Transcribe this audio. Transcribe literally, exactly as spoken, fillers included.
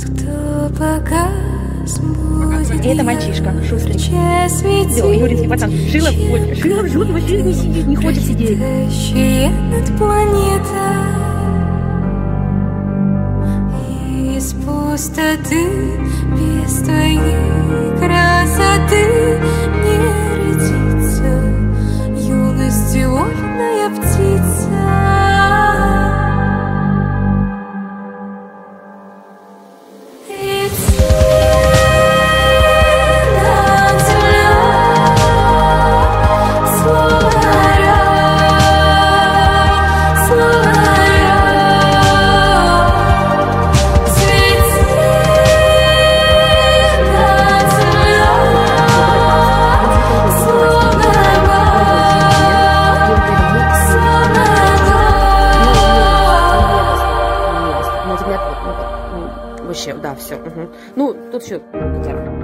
Кто погас, будет И это мальчишка, шустрый. Видел, Юрий, пацан, Шила, ой, Шила в жопе вообще не сидит, не хочет сидеть. над планетой из пустоты, без твоей красоты не родится юности вольная птица. Вообще, да, все. Угу. Ну, тут все.